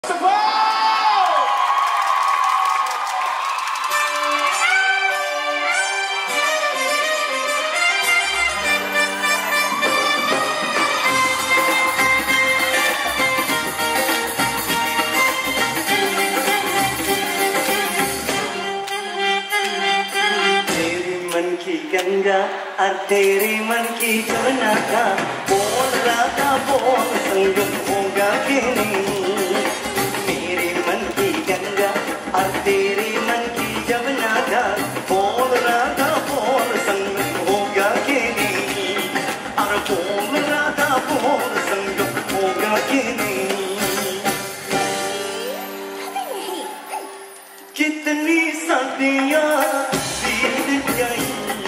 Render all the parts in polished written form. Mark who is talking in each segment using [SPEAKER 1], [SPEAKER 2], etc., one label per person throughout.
[SPEAKER 1] गंगा और तेरे मन की जमुना का बोल राधा बोल संगम होगा कि नहीं। मेरे मन की गंगा और तेरे मन की जमुना का बोल राधा बोल संगम होगा कि नहीं। और बोल राधा बोल संगम होगा कि नहीं। कितनी सदियां बीत गई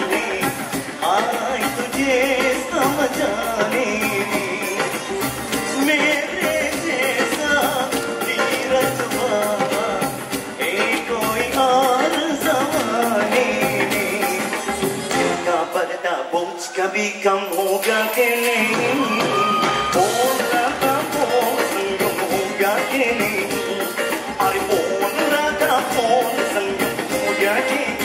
[SPEAKER 1] तुझे समझाने में, मेरे जैसा धीरज बाबा कोई और जमाने में। दिल का पर्दा बोझ कभी कम होगा कि नहीं। बोल राधा बोल संगम होगा कि नहीं। अरे बोल राधा बोल संगम होगा कि नहीं।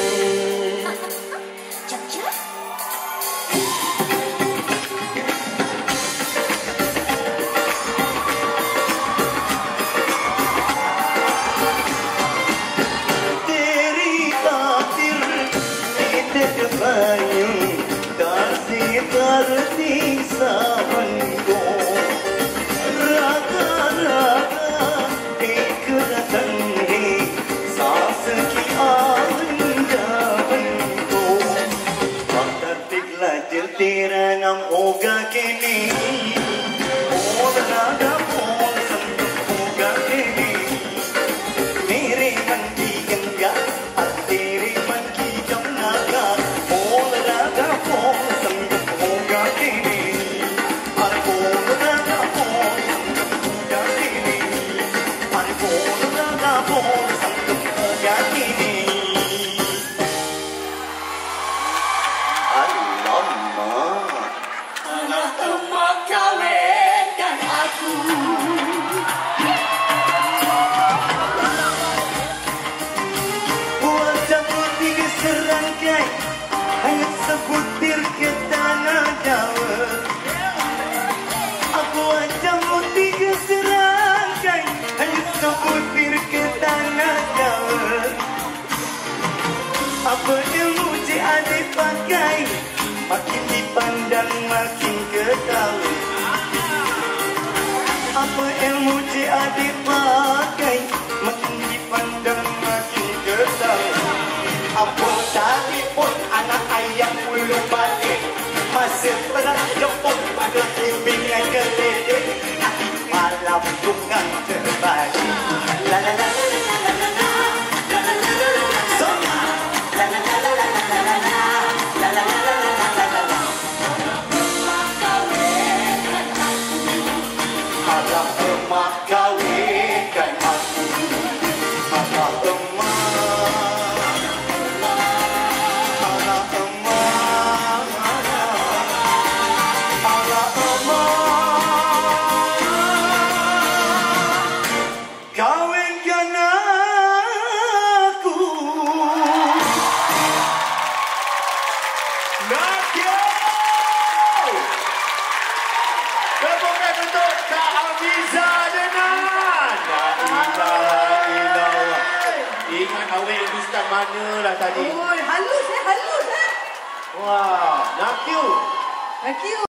[SPEAKER 1] करती सावन को राधा राधा एक रतन है सांस की आवन को। वक्त पिघला दिल तेरा नाम होगा कि नहीं। बोल राधा बोल संगम होगा कि नहीं। मेरे मन की गंगा और तेरे मन की जमुना का बोल राधा बोल sebutir ke tanah Jawa. Aku ajamu 3 serangkai, hanya sebutir ke tanah Jawa. Apa ilmu je adik pakai, makin dipandang makin ketawa. Apa ilmu je adik pakai, makin dipandang makin ketawa. Apa tadi pun anak ayam ulu balik, masih pernah jemput pada bimbingan keledek. Nanti malam bukan terbalik. La la la la la la la la la la la la. Soma la la la la la la la la la la la la la la. Emak kawinkan aku, harap emak kawinkan aku, harap emak.
[SPEAKER 2] Ingat awet Hindustan mana lah tadi.
[SPEAKER 3] Oi, halus halus.
[SPEAKER 2] Wah, nak you.
[SPEAKER 3] Thank you.